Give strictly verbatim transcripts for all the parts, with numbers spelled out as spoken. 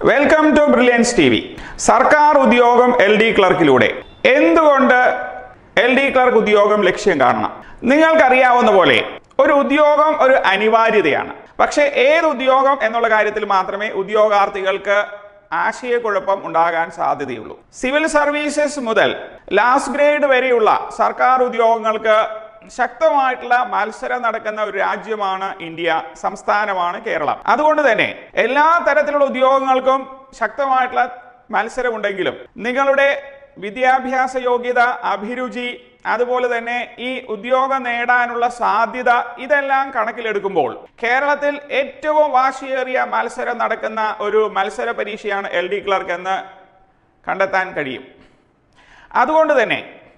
Welcome to brilliance T V. സർക്കാർ ഉദ്യോഗം L D ക്ലർക്കിലൂടെ എന്തുകൊണ്ട് എൽ ഡി ക്ലർക്ക് ഉദ്യോഗം ലക്ഷ്യം കാണണം? നിങ്ങൾക്കറിയാവുന്ന പോലെ ഒരു ഉദ്യോഗം ഒരു അനിവാര്യതയാണ്. പക്ഷേ ഏത് ഉദ്യോഗം എന്നുള്ള കാര്യത്തിൽ മാത്രമേ ഉദ്യോഗാർത്ഥികൾക്ക് ആശയക്കുഴപ്പം ഉണ്ടാകാൻ സാധ്യതയുള്ളൂ. സിവിൽ സർവീസസ് മുതൽ ലാസ്റ്റ് ഗ്രേഡ് വരെയുള്ള സർക്കാർ ഉദ്യോഗങ്ങൾക്ക് ശക്തമായിട്ടുള്ള മത്സരം നടക്കുന്ന ഒരു രാജ്യമാണ് ഇന്ത്യ, സംസ്ഥാനമാണ് കേരളം. അതുകൊണ്ട് തന്നെ എല്ലാ തരത്തിലുള്ള ഉദ്യോഗങ്ങൾക്കും ശക്തമായിട്ടുള്ള മത്സരമുണ്ടെങ്കിലും നിങ്ങളുടെ വിദ്യാഭ്യാസ യോഗ്യത, അഭിരുചി, അതുപോലെ തന്നെ ഈ ഉദ്യോഗം നേടാനുള്ള സാധ്യത ഇതെല്ലാം കണക്കിലെടുക്കുമ്പോൾ കേരളത്തിൽ ഏറ്റവും വാശിയേറിയ മത്സരം നടക്കുന്ന ഒരു മത്സര പരീക്ഷയാണ് എൽ ഡി ക്ലർക്ക് എന്ന് കണ്ടെത്താൻ കഴിയും. അതുകൊണ്ട് തന്നെ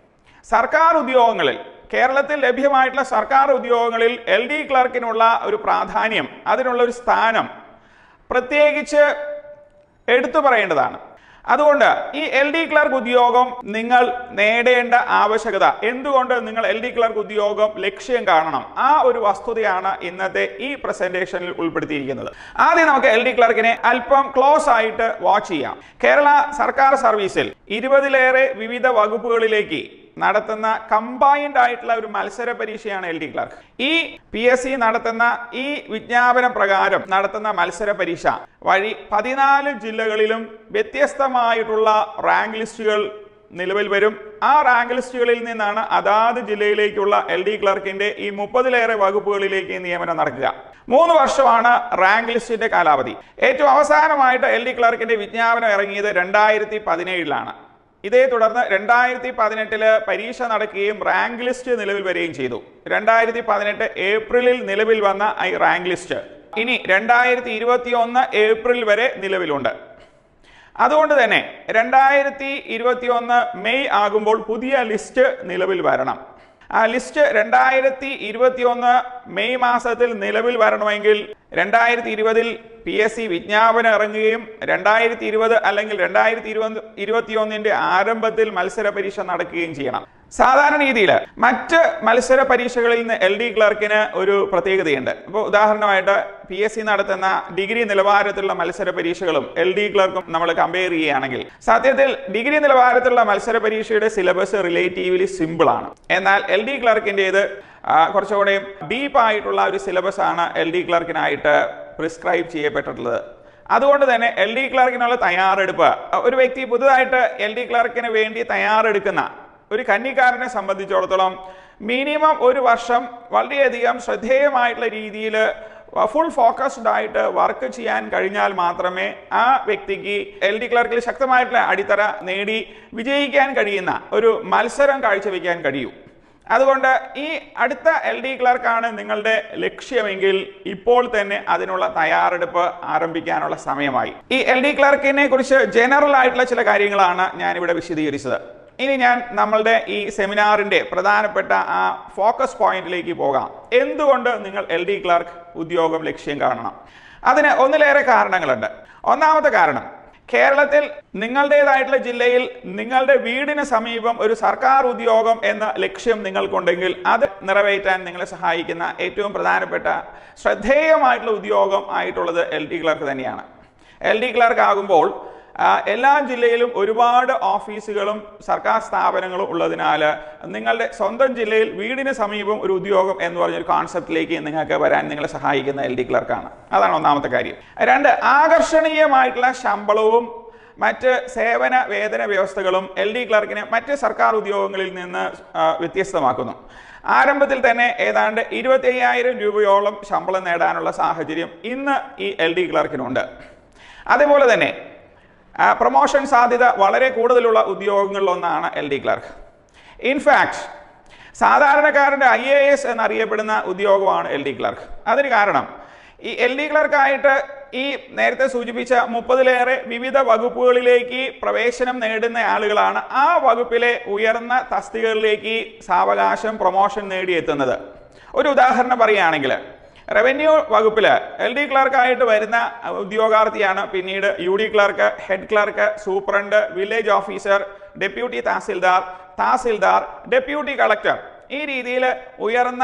സർക്കാർ ഉദ്യോഗങ്ങളിൽ കേരളത്തിൽ ലഭ്യമായിട്ടുള്ള സർക്കാർ ഉദ്യോഗങ്ങളിൽ എൽ ഡി ക്ലർക്കിനുള്ള ഒരു പ്രാധാന്യം, അതിനുള്ള ഒരു സ്ഥാനം പ്രത്യേകിച്ച് എടുത്തു പറയേണ്ടതാണ്. അതുകൊണ്ട് ഈ എൽ ഡി ക്ലർക്ക് ഉദ്യോഗം നിങ്ങൾ നേടേണ്ട ആവശ്യകത, എന്തുകൊണ്ട് നിങ്ങൾ എൽ ഡി ക്ലർക്ക് ഉദ്യോഗം ലക്ഷ്യം കാണണം, ആ ഒരു വസ്തുതയാണ് ഇന്നത്തെ ഈ പ്രസന്റേഷനിൽ ഉൾപ്പെടുത്തിയിരിക്കുന്നത്. ആദ്യം നമുക്ക് എൽ ഡി ക്ലർക്കിനെ അല്പം ക്ലോസ് ആയിട്ട് വാച്ച് ചെയ്യാം. കേരള സർക്കാർ സർവീസിൽ ഇരുപതിലേറെ വിവിധ വകുപ്പുകളിലേക്ക് നടത്തുന്ന കമ്പൈൻഡ് ആയിട്ടുള്ള ഒരു മത്സര പരീക്ഷയാണ് എൽ ഡി ക്ലർക്ക്. ഈ പി എസ് സി നടത്തുന്ന ഈ വിജ്ഞാപന പ്രകാരം നടത്തുന്ന മത്സര പരീക്ഷ വഴി പതിനാല് ജില്ലകളിലും വ്യത്യസ്തമായിട്ടുള്ള റാങ്ക് ലിസ്റ്റുകൾ നിലവിൽ വരും. ആ റാങ്ക് ലിസ്റ്റുകളിൽ നിന്നാണ് അതാത് ജില്ലയിലേക്കുള്ള എൽ ഡി ക്ലർക്കിന്റെ ഈ മുപ്പതിലേറെ വകുപ്പുകളിലേക്ക് നിയമനം നടക്കുക. മൂന്ന് വർഷമാണ് റാങ്ക് ലിസ്റ്റിന്റെ കാലാവധി. ഏറ്റവും അവസാനമായിട്ട് എൽ ഡി ക്ലർക്കിന്റെ വിജ്ഞാപനം ഇറങ്ങിയത് രണ്ടായിരത്തി പതിനേഴിലാണ്. ഇതേ തുടർന്ന് രണ്ടായിരത്തി പതിനെട്ടില് പരീക്ഷ നടക്കുകയും റാങ്ക് ലിസ്റ്റ് നിലവിൽ വരികയും ചെയ്തു. രണ്ടായിരത്തി പതിനെട്ട് ഏപ്രിലിൽ നിലവിൽ വന്ന ഈ റാങ്ക് ലിസ്റ്റ് ഇനി രണ്ടായിരത്തി ഇരുപത്തി ഒന്ന് ഏപ്രിൽ വരെ നിലവിലുണ്ട്. അതുകൊണ്ട് തന്നെ രണ്ടായിരത്തി ഇരുപത്തി ഒന്ന് മെയ് ആകുമ്പോൾ പുതിയ ലിസ്റ്റ് നിലവിൽ വരണം. ആ ലിസ്റ്റ് രണ്ടായിരത്തി ഇരുപത്തി ഒന്ന് മെയ് മാസത്തിൽ നിലവിൽ വരണമെങ്കിൽ രണ്ടായിരത്തി ഇരുപതിൽ പി എസ് സി വിജ്ഞാപനം ഇറങ്ങുകയും രണ്ടായിരത്തി ഇരുപത് അല്ലെങ്കിൽ രണ്ടായിരത്തി ഇരുപത് ഇരുപത്തി ഒന്നിന്റെ ആരംഭത്തിൽ മത്സര പരീക്ഷ നടക്കുകയും ചെയ്യണം. സാധാരണ രീതിയിൽ മറ്റ് മത്സര പരീക്ഷകളിൽ നിന്ന് എൽ ഡി ക്ലർക്കിന് ഒരു പ്രത്യേകതയുണ്ട്. ഇപ്പോൾ ഉദാഹരണമായിട്ട് പി എസ് സി നടത്തുന്ന ഡിഗ്രി നിലവാരത്തിലുള്ള മത്സര പരീക്ഷകളും എൽ ഡി ക്ലർക്കും നമ്മൾ കമ്പയർ ചെയ്യുകയാണെങ്കിൽ സത്യത്തിൽ ഡിഗ്രി നിലവാരത്തിലുള്ള മത്സര പരീക്ഷയുടെ സിലബസ് റിലേറ്റീവ്ലി സിമ്പിൾ ആണ്. എന്നാൽ എൽ ഡി ക്ലർക്കിൻ്റെത് കുറച്ചുകൂടെ ഡീപ്പ് ആയിട്ടുള്ള ഒരു സിലബസ് ആണ് എൽ ഡി ക്ലർക്കിനായിട്ട് പ്രിസ്ക്രൈബ് ചെയ്യപ്പെട്ടിട്ടുള്ളത്. അതുകൊണ്ട് തന്നെ എൽ ഡി ക്ലർക്കിനുള്ള തയ്യാറെടുപ്പ് ഒരു വ്യക്തി പുതുതായിട്ട് എൽ ഡി ക്ലർക്കിന് വേണ്ടി തയ്യാറെടുക്കുന്ന ഒരു കന്നിക്കാരനെ സംബന്ധിച്ചിടത്തോളം മിനിമം ഒരു വർഷം വളരെയധികം ശ്രദ്ധേയമായിട്ടുള്ള രീതിയിൽ ഫുൾ ഫോക്കസ്ഡ് ആയിട്ട് വർക്ക് ചെയ്യാൻ കഴിഞ്ഞാൽ മാത്രമേ ആ വ്യക്തിക്ക് എൽ ഡി ക്ലർക്കിൽ ശക്തമായിട്ടുള്ള അടിത്തറ നേടി വിജയിക്കാൻ കഴിയുന്ന ഒരു മത്സരം കാഴ്ചവെക്കാൻ കഴിയൂ. അതുകൊണ്ട് ഈ അടുത്ത എൽ ഡി ക്ലർക്കാണ് നിങ്ങളുടെ ലക്ഷ്യമെങ്കിൽ ഇപ്പോൾ തന്നെ അതിനുള്ള തയ്യാറെടുപ്പ് ആരംഭിക്കാനുള്ള സമയമായി. ഈ എൽ ഡി ക്ലർക്കിനെ കുറിച്ച് ജനറൽ ആയിട്ടുള്ള ചില കാര്യങ്ങളാണ് ഞാനിവിടെ വിശദീകരിച്ചത്. ഇനി ഞാൻ നമ്മളുടെ ഈ സെമിനാറിന്റെ പ്രധാനപ്പെട്ട ആ ഫോക്കസ് പോയിന്റിലേക്ക് പോകാം. എന്തുകൊണ്ട് നിങ്ങൾ എൽ ഡി ക്ലർക്ക് ഉദ്യോഗം ലക്ഷ്യം കാണണം? അതിന് ഒന്നിലേറെ കാരണങ്ങളുണ്ട്. ഒന്നാമത്തെ കാരണം, കേരളത്തിൽ നിങ്ങളുടേതായിട്ടുള്ള ജില്ലയിൽ നിങ്ങളുടെ വീടിന് സമീപം ഒരു സർക്കാർ ഉദ്യോഗം എന്ന ലക്ഷ്യം നിങ്ങൾക്കുണ്ടെങ്കിൽ അത് നിറവേറ്റാൻ നിങ്ങളെ സഹായിക്കുന്ന ഏറ്റവും പ്രധാനപ്പെട്ട ശ്രദ്ധേയമായിട്ടുള്ള ഉദ്യോഗം ആയിട്ടുള്ളത് എൽ ഡി ക്ലർക്ക് തന്നെയാണ്. എൽ ഡി ക്ലർക്ക് ആകുമ്പോൾ എല്ലാ ജില്ലയിലും ഒരുപാട് ഓഫീസുകളും സർക്കാർ സ്ഥാപനങ്ങളും ഉള്ളതിനാൽ നിങ്ങളുടെ സ്വന്തം ജില്ലയിൽ വീടിന് സമീപം ഒരു ഉദ്യോഗം എന്ന് പറഞ്ഞൊരു കോൺസെപ്റ്റിലേക്ക് നിങ്ങൾക്ക് വരാൻ നിങ്ങളെ സഹായിക്കുന്ന എൽ ഡി ക്ലർക്കാണ്. അതാണ് ഒന്നാമത്തെ കാര്യം. രണ്ട്, ആകർഷണീയമായിട്ടുള്ള ശമ്പളവും മറ്റ് സേവന വേതന വ്യവസ്ഥകളും എൽ ഡി ക്ലർക്കിനെ മറ്റ് സർക്കാർ ഉദ്യോഗങ്ങളിൽ നിന്ന് വ്യത്യസ്തമാക്കുന്നു. ആരംഭത്തിൽ തന്നെ ഏതാണ്ട് ഇരുപത്തി അയ്യായിരം രൂപയോളം ശമ്പളം നേടാനുള്ള സാഹചര്യം ഇന്ന് ഈ എൽ ഡി ക്ലർക്കിനുണ്ട്. അതേപോലെ തന്നെ പ്രൊമോഷൻ സാധ്യത വളരെ കൂടുതലുള്ള ഉദ്യോഗങ്ങളിലൊന്നാണ് എൽ ഡി ക്ലർക്ക്. ഇൻഫാക്ട് സാധാരണക്കാരൻ്റെ ഐ എ എസ് എന്നറിയപ്പെടുന്ന ഉദ്യോഗമാണ് എൽ ഡി ക്ലർക്ക്. അതിന് കാരണം ഈ എൽ ഡി ക്ലർക്കായിട്ട് ഈ നേരത്തെ സൂചിപ്പിച്ച മുപ്പതിലേറെ വിവിധ വകുപ്പുകളിലേക്ക് പ്രവേശനം നേടുന്ന ആളുകളാണ് ആ വകുപ്പിലെ ഉയർന്ന തസ്തികകളിലേക്ക് സാവകാശം പ്രൊമോഷൻ നേടിയെത്തുന്നത്. ഒരു ഉദാഹരണം പറയുകയാണെങ്കിൽ റവന്യൂ വകുപ്പിൽ എൽ ഡി ക്ലർക്കായിട്ട് വരുന്ന ഉദ്യോഗാർത്ഥിയാണ് പിന്നീട് U D clerk, head clerk, superintendent, village officer, deputy tahsildar, tahsildar, deputy collector. ഈ രീതിയിൽ ഉയർന്ന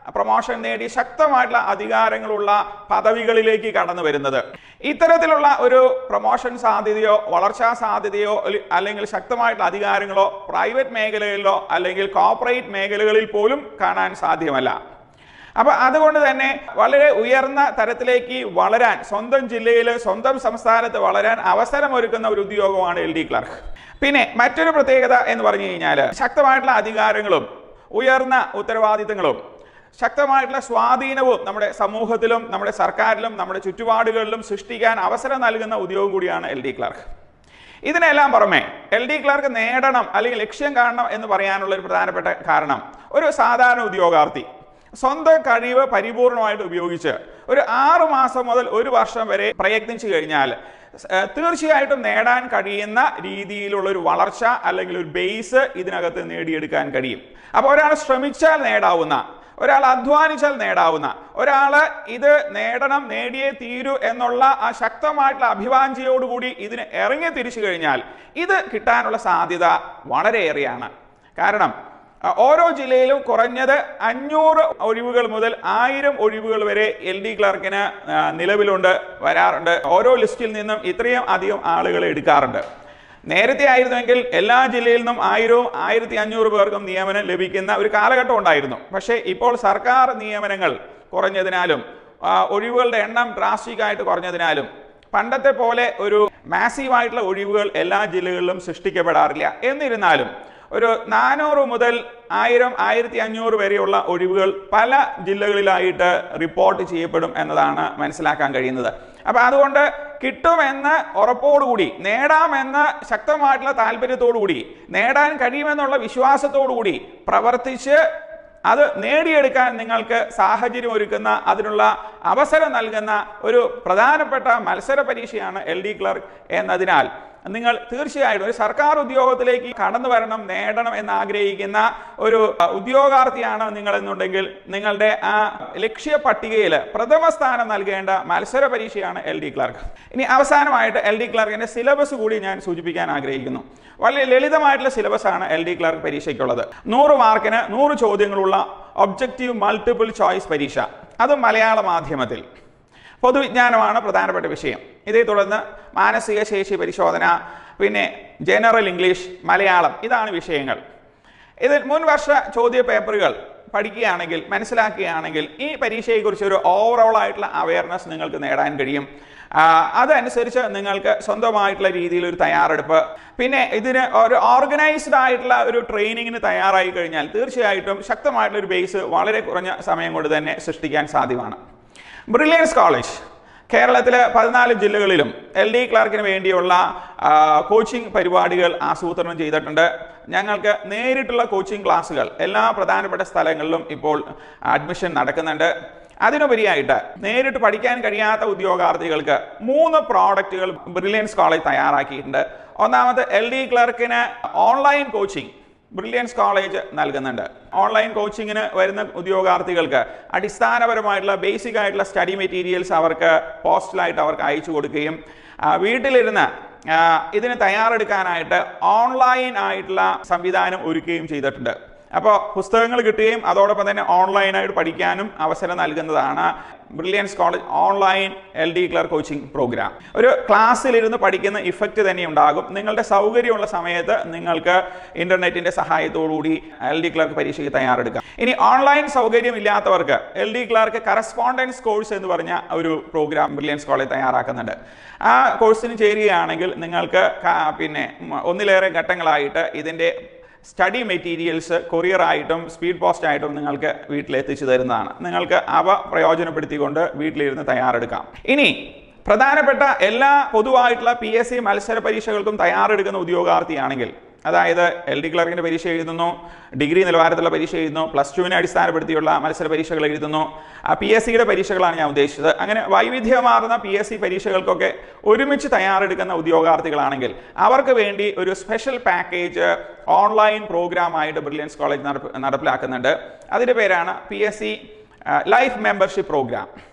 പ്രൊമോഷൻ നേടി ശക്തമായിട്ടുള്ള അധികാരങ്ങളുള്ള പദവികളിലേക്ക് കടന്നു വരുന്നത്. ഇത്തരത്തിലുള്ള ഒരു പ്രൊമോഷൻ സാധ്യതയോ വളർച്ചാ സാധ്യതയോ അല്ലെങ്കിൽ ശക്തമായിട്ടുള്ള അധികാരങ്ങളോ പ്രൈവറ്റ് മേഖലകളിലോ അല്ലെങ്കിൽ കോർപ്പറേറ്റ് മേഖലകളിൽ പോലും കാണാൻ സാധ്യമല്ല. അപ്പൊ അതുകൊണ്ട് തന്നെ വളരെ ഉയർന്ന തരത്തിലേക്ക് വളരാൻ, സ്വന്തം ജില്ലയിൽ സ്വന്തം സംസ്ഥാനത്ത് വളരാൻ അവസരമൊരുക്കുന്ന ഒരു ഉദ്യോഗമാണ് എൽ ഡി ക്ലർക്ക്. പിന്നെ മറ്റൊരു പ്രത്യേകത എന്ന് പറഞ്ഞു കഴിഞ്ഞാൽ ശക്തമായിട്ടുള്ള അധികാരങ്ങളും ഉയർന്ന ഉത്തരവാദിത്തങ്ങളും ശക്തമായിട്ടുള്ള സ്വാധീനവും നമ്മുടെ സമൂഹത്തിലും നമ്മുടെ സർക്കാരിലും നമ്മുടെ ചുറ്റുപാടുകളിലും സൃഷ്ടിക്കാൻ അവസരം നൽകുന്ന ഉദ്യോഗം കൂടിയാണ് എൽ ഡി ക്ലർക്ക്. ഇതിനെല്ലാം പുറമെ എൽ ഡി ക്ലർക്ക് നേടണം അല്ലെങ്കിൽ ലക്ഷ്യം കാണണം എന്ന് പറയാനുള്ള ഒരു പ്രധാനപ്പെട്ട കാരണം, ഒരു സാധാരണ ഉദ്യോഗാർത്ഥി സ്വന്തം കഴിവ് പരിപൂർണമായിട്ട് ഉപയോഗിച്ച് ഒരു ആറു മാസം മുതൽ ഒരു വർഷം വരെ പ്രയത്നിച്ചു കഴിഞ്ഞാൽ തീർച്ചയായിട്ടും നേടാൻ കഴിയുന്ന രീതിയിലുള്ള ഒരു വളർച്ച അല്ലെങ്കിൽ ഒരു ബേസ് ഇതിനകത്ത് നേടിയെടുക്കാൻ കഴിയും. അപ്പോൾ ഒരാൾ ശ്രമിച്ചാൽ നേടാവുന്ന, ഒരാൾ അധ്വാനിച്ചാൽ നേടാവുന്ന, ഒരാൾ ഇത് നേടണം, നേടിയേ തീരൂ എന്നുള്ള ആ ശക്തമായിട്ടുള്ള അഭിവാഞ്ചയോടുകൂടി ഇതിന് ഇറങ്ങി തിരിച്ചു കഴിഞ്ഞാൽ ഇത് കിട്ടാനുള്ള സാധ്യത വളരെയേറെയാണ്. കാരണം ഓരോ ജില്ലയിലും കുറഞ്ഞത് അഞ്ഞൂറ് ഒഴിവുകൾ മുതൽ ആയിരം ഒഴിവുകൾ വരെ എൽ ഡി ക്ലർക്കിന് നിലവിലുണ്ട്, വരാറുണ്ട്. ഓരോ ലിസ്റ്റിൽ നിന്നും ഇത്രയും അധികം ആളുകളെ എടുക്കാറുണ്ട്. നേരത്തെ ആയിരുന്നുവെങ്കിൽ എല്ലാ ജില്ലയിൽ നിന്നും ആയിരവും ആയിരത്തി അഞ്ഞൂറ് പേർക്കും നിയമനം ലഭിക്കുന്ന ഒരു കാലഘട്ടം ഉണ്ടായിരുന്നു. പക്ഷേ ഇപ്പോൾ സർക്കാർ നിയമനങ്ങൾ കുറഞ്ഞതിനാലും ഒഴിവുകളുടെ എണ്ണം ഡ്രാസ്റ്റിക്കായിട്ട് കുറഞ്ഞതിനാലും പണ്ടത്തെ പോലെ ഒരു മാസീവായിട്ടുള്ള ഒഴിവുകൾ എല്ലാ ജില്ലകളിലും സൃഷ്ടിക്കപ്പെടാറില്ല. എന്നിരുന്നാലും ഒരു നാനൂറ് മുതൽ ആയിരം ആയിരത്തി അഞ്ഞൂറ് വരെയുള്ള ഒഴിവുകൾ പല ജില്ലകളിലായിട്ട് റിപ്പോർട്ട് ചെയ്യപ്പെടും എന്നതാണ് മനസ്സിലാക്കാൻ കഴിയുന്നത്. അപ്പം അതുകൊണ്ട് കിട്ടുമെന്ന് ഉറപ്പോടുകൂടി, നേടാമെന്ന ശക്തമായിട്ടുള്ള താല്പര്യത്തോടുകൂടി, നേടാൻ കഴിയുമെന്നുള്ള വിശ്വാസത്തോടുകൂടി പ്രവർത്തിച്ച് അത് നേടിയെടുക്കാൻ നിങ്ങൾക്ക് സാഹചര്യം ഒരുക്കുന്ന, അതിനുള്ള അവസരം നൽകുന്ന ഒരു പ്രധാനപ്പെട്ട മത്സര പരീക്ഷയാണ് എൽ ഡി ക്ലർക്ക് എന്നതിനാൽ നിങ്ങൾ തീർച്ചയായിട്ടും ഒരു സർക്കാർ ഉദ്യോഗത്തിലേക്ക് കടന്നു വരണം, നേടണം എന്ന് ആഗ്രഹിക്കുന്ന ഒരു ഉദ്യോഗാർത്ഥിയാണ് നിങ്ങൾ എന്നുണ്ടെങ്കിൽ നിങ്ങളുടെ ആ ലക്ഷ്യ പട്ടികയിൽ പ്രഥമ സ്ഥാനം നൽകേണ്ട മത്സര പരീക്ഷയാണ് എൽ ഡി ക്ലർക്ക്. ഇനി അവസാനമായിട്ട് എൽ ഡി ക്ലർക്കിന്റെ സിലബസ് കൂടി ഞാൻ സൂചിപ്പിക്കാൻ ആഗ്രഹിക്കുന്നു. വളരെ ലളിതമായിട്ടുള്ള സിലബസ് ആണ് എൽ ഡി ക്ലർക്ക് പരീക്ഷയ്ക്കുള്ളത്. നൂറ് മാർക്കിന് നൂറ് ചോദ്യങ്ങളുള്ള ഒബ്ജക്റ്റീവ് മൾട്ടിപ്പിൾ ചോയ്സ് പരീക്ഷ, അതും മലയാള മാധ്യമത്തിൽ. പൊതുവിജ്ഞാനമാണ് പ്രധാനപ്പെട്ട വിഷയം. ഇതേ തുടർന്ന് മാനസിക ശേഷി പരിശോധന, പിന്നെ ജനറൽ ഇംഗ്ലീഷ്, മലയാളം, ഇതാണ് വിഷയങ്ങൾ. ഇതിൽ മുൻ വർഷ ചോദ്യ പേപ്പറുകൾ പഠിക്കുകയാണെങ്കിൽ, മനസ്സിലാക്കുകയാണെങ്കിൽ ഈ പരീക്ഷയെക്കുറിച്ച് ഒരു ഓവറോൾ ആയിട്ടുള്ള അവയർനെസ് നിങ്ങൾക്ക് നേടാൻ കഴിയും. അതനുസരിച്ച് നിങ്ങൾക്ക് സ്വന്തമായിട്ടുള്ള രീതിയിൽ ഒരു തയ്യാറെടുപ്പ്, പിന്നെ ഇതിന് ഒരു ഓർഗനൈസ്ഡ് ആയിട്ടുള്ള ഒരു ട്രെയിനിങ്ങിന് തയ്യാറായി കഴിഞ്ഞാൽ തീർച്ചയായിട്ടും ശക്തമായിട്ടുള്ള ഒരു ബേസ് വളരെ കുറഞ്ഞ സമയം കൊണ്ട് തന്നെ സൃഷ്ടിക്കാൻ സാധ്യമാണ്. ബ്രില്യൻസ് കോളേജ് കേരളത്തിലെ പതിനാല് ജില്ലകളിലും എൽ ഡി ക്ലർക്കിന് വേണ്ടിയുള്ള കോച്ചിങ് പരിപാടികൾ ആസൂത്രണം ചെയ്തിട്ടുണ്ട്. ഞങ്ങൾക്ക് നേരിട്ടുള്ള കോച്ചിങ് ക്ലാസ്സുകൾ എല്ലാ പ്രധാനപ്പെട്ട സ്ഥലങ്ങളിലും ഇപ്പോൾ അഡ്മിഷൻ നടക്കുന്നുണ്ട്. അതിനുപരിയായിട്ട് നേരിട്ട് പഠിക്കാൻ കഴിയാത്ത ഉദ്യോഗാർത്ഥികൾക്ക് മൂന്ന് പ്രോഡക്റ്റുകൾ ബ്രില്യൻസ് കോളേജ് തയ്യാറാക്കിയിട്ടുണ്ട്. ഒന്നാമത് എൽ ഡി ക്ലർക്കിന് ഓൺലൈൻ കോച്ചിങ് ബ്രില്യൻസ് കോളേജ് നൽകുന്നുണ്ട്. ഓൺലൈൻ കോച്ചിങ്ങിന് വരുന്ന ഉദ്യോഗാർത്ഥികൾക്ക് അടിസ്ഥാനപരമായിട്ടുള്ള ബേസിക് ആയിട്ടുള്ള സ്റ്റഡി മെറ്റീരിയൽസ് അവർക്ക് പോസ്റ്റലായിട്ട് അവർക്ക് അയച്ചു കൊടുക്കുകയും വീട്ടിലിരുന്ന് ഇതിന് തയ്യാറെടുക്കാനായിട്ട് ഓൺലൈൻ ആയിട്ടുള്ള സംവിധാനം ഒരുക്കുകയും ചെയ്തിട്ടുണ്ട്. അപ്പോൾ പുസ്തകങ്ങൾ കിട്ടുകയും അതോടൊപ്പം തന്നെ ഓൺലൈനായിട്ട് പഠിക്കാനും അവസരം നൽകുന്നതാണ് Brilliance College online L D clerk coaching program. ഒരു ക്ലാസ്സിലിരുന്ന് പഠിക്കുന്ന ഇഫക്റ്റ് തന്നെ ഉണ്ടാകും. നിങ്ങളുടെ സൗകര്യമുള്ള സമയത്ത് നിങ്ങൾക്ക് ഇന്റർനെറ്റിന്റെ സഹായത്തോടുകൂടി എൽ ഡി ക്ലർക്ക് പരീക്ഷയ്ക്ക് തയ്യാറെടുക്കാം. ഇനി ഓൺലൈൻ സൗകര്യം ഇല്ലാത്തവർക്ക് L D clerk correspondence course എന്ന് പറഞ്ഞ ഒരു പ്രോഗ്രാം ബ്രില്യൻസ് കോളേജ് തയ്യാറാക്കുന്നുണ്ട്. ആ കോഴ്സിന് ചേരുകയാണെങ്കിൽ നിങ്ങൾക്ക് പിന്നെ ഒന്നിലേറെ ഘട്ടങ്ങളായിട്ട് ഇതിൻ്റെ സ്റ്റഡി മെറ്റീരിയൽസ് കൊറിയറായിട്ടും സ്പീഡ് പോസ്റ്റ് ആയിട്ടും നിങ്ങൾക്ക് വീട്ടിലെത്തിച്ചു തരുന്നതാണ്. നിങ്ങൾക്ക് അവ പ്രയോജനപ്പെടുത്തിക്കൊണ്ട് വീട്ടിലിരുന്ന് തയ്യാറെടുക്കാം. ഇനി പ്രധാനപ്പെട്ട എല്ലാ പൊതുവായിട്ടുള്ള പി എസ് സി മത്സര പരീക്ഷകൾക്കും തയ്യാറെടുക്കുന്ന ഉദ്യോഗാർത്ഥിയാണെങ്കിൽ, അതായത് എൽ ഡി ക്ലർക്കിൻ്റെ പരീക്ഷ എഴുതുന്നു, ഡിഗ്രി നിലവാരത്തിലുള്ള പരീക്ഷ എഴുതുന്നു, പ്ലസ് ടുവിനെ അടിസ്ഥാനപ്പെടുത്തിയുള്ള മത്സര പരീക്ഷകൾ എഴുതുന്നു, പി എസ് സിയുടെ പരീക്ഷകളാണ് ഞാൻ ഉദ്ദേശിച്ചത്. അങ്ങനെ വൈവിധ്യമാർന്ന പി എസ് സി പരീക്ഷകൾക്കൊക്കെ ഒരുമിച്ച് തയ്യാറെടുക്കുന്ന ഉദ്യോഗാർത്ഥികളാണെങ്കിൽ അവർക്ക് വേണ്ടി ഒരു സ്പെഷ്യൽ പാക്കേജ് ഓൺലൈൻ പ്രോഗ്രാമായിട്ട് ബ്രില്യൻസ് കോളേജ് നടപ്പിലാക്കുന്നുണ്ട്. അതിൻ്റെ പേരാണ് P S C life membership program.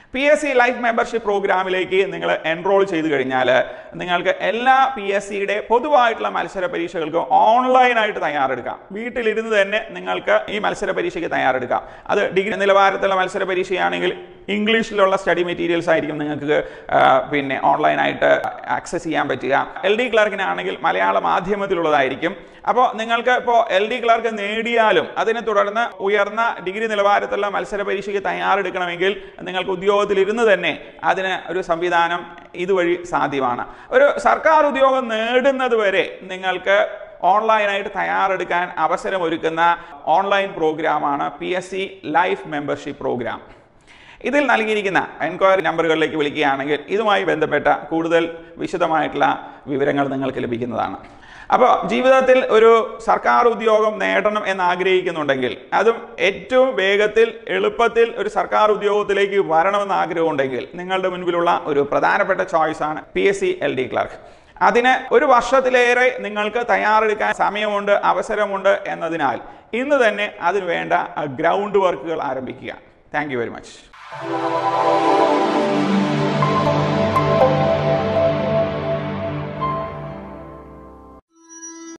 P S C life membership പ്രോഗ്രാമിലേക്ക് നിങ്ങൾ എൻറോൾ ചെയ്ത് കഴിഞ്ഞാൽ നിങ്ങൾക്ക് എല്ലാ പി എസ് സിയുടെ പൊതുവായിട്ടുള്ള മത്സര പരീക്ഷകൾക്കും ഓൺലൈനായിട്ട് തയ്യാറെടുക്കാം. വീട്ടിലിരുന്ന് തന്നെ നിങ്ങൾക്ക് ഈ മത്സര പരീക്ഷയ്ക്ക് തയ്യാറെടുക്കാം. അത് ഡിഗ്രി നിലവാരത്തിലുള്ള മത്സര പരീക്ഷയാണെങ്കിൽ ഇംഗ്ലീഷിലുള്ള സ്റ്റഡി മെറ്റീരിയൽസ് ആയിരിക്കും നിങ്ങൾക്ക് പിന്നെ ഓൺലൈനായിട്ട് ആക്സസ് ചെയ്യാൻ പറ്റുക. എൽ ഡി ക്ലർക്കിനാണെങ്കിൽ മലയാള മാധ്യമത്തിലുള്ളതായിരിക്കും. അപ്പോൾ നിങ്ങൾക്ക് ഇപ്പോൾ എൽ ഡി ക്ലർക്ക് നേടിയാലും അതിനെ തുടർന്ന് ഉയർന്ന ഡിഗ്രി നിലവാരത്തിലുള്ള മത്സര പരീക്ഷയ്ക്ക് തയ്യാറെടുക്കണമെങ്കിൽ നിങ്ങൾക്ക് ഉദ്യോഗത്തിലിരുന്ന് തന്നെ അതിന് ഒരു സംവിധാനം ഇതുവഴി സാധ്യമാണ്. ഒരു സർക്കാർ ഉദ്യോഗം നേടുന്നത് വരെ നിങ്ങൾക്ക് ഓൺലൈനായിട്ട് തയ്യാറെടുക്കാൻ അവസരമൊരുക്കുന്ന ഓൺലൈൻ പ്രോഗ്രാമാണ് P S C life membership program. ഇതിൽ നൽകിയിരിക്കുന്ന എൻക്വയറി നമ്പറുകളിലേക്ക് വിളിക്കുകയാണെങ്കിൽ ഇതുമായി ബന്ധപ്പെട്ട കൂടുതൽ വിശദമായിട്ടുള്ള വിവരങ്ങൾ നിങ്ങൾക്ക് ലഭിക്കുന്നതാണ്. അപ്പോൾ ജീവിതത്തിൽ ഒരു സർക്കാർ ഉദ്യോഗം നേടണം എന്ന് ആഗ്രഹിക്കുന്നുണ്ടെങ്കിൽ, അതും ഏറ്റവും വേഗത്തിൽ എളുപ്പത്തിൽ ഒരു സർക്കാർ ഉദ്യോഗത്തിലേക്ക് വരണമെന്ന് ആഗ്രഹമുണ്ടെങ്കിൽ നിങ്ങളുടെ മുൻപിലുള്ള ഒരു പ്രധാനപ്പെട്ട ചോയ്സാണ് P S C L D clerk. അതിന് ഒരു വർഷത്തിലേറെ നിങ്ങൾക്ക് തയ്യാറെടുക്കാൻ സമയമുണ്ട്, അവസരമുണ്ട് എന്നതിനാൽ ഇന്ന് തന്നെ അതിന് വേണ്ട ഗ്രൗണ്ട് വർക്കുകൾ ആരംഭിക്കുക. Thank you very much.